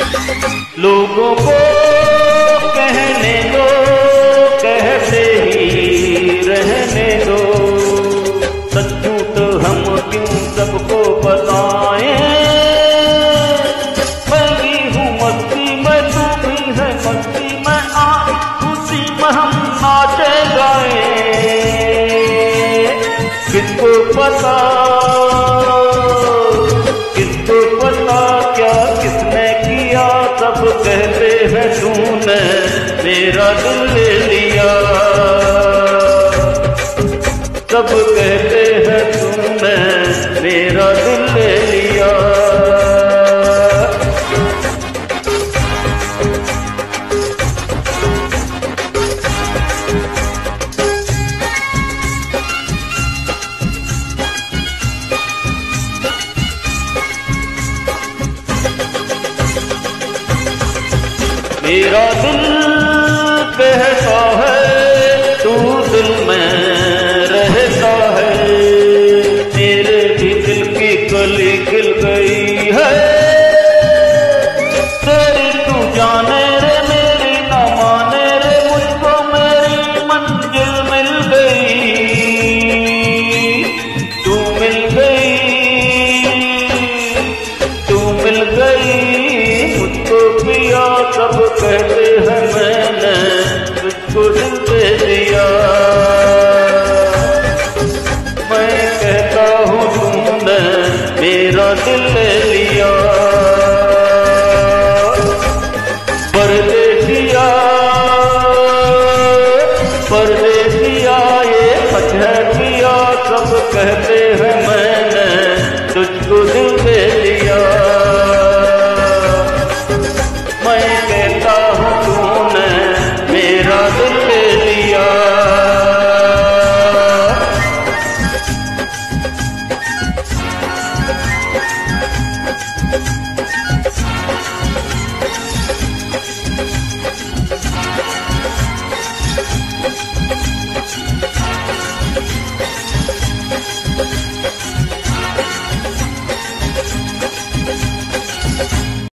लोगों को कहने दो, कहते ही रहने दो, सच झूठ हम क्यों सबको बताएं। मैं भी हूँ मस्ती में, तू भी है मस्ती में, आज खुशी में हम नाचे गाए। किसको पता क्या किसने किया, सब कहते हैं तूने मेरा दिल ले लिया। सब कहते हैं तूने मेरा दिल ले लिया। मेरा दिल कहता है तू दिल में रहता है, मेरे भी दिल की कली खिल गई है। तेरी तू जाने रे मेरी न माने रे, मुझको मेरी मंजिल मिल गई। तू मिल गई, तू मिल गई मुझको पिया। सब कहते हैं मैंने तुझको दिल दे दिया। मैं कहता हूँ तूने मेरा दिल ले लिया। परदेसिया परदेसिया ये सच है पिया, सब कहते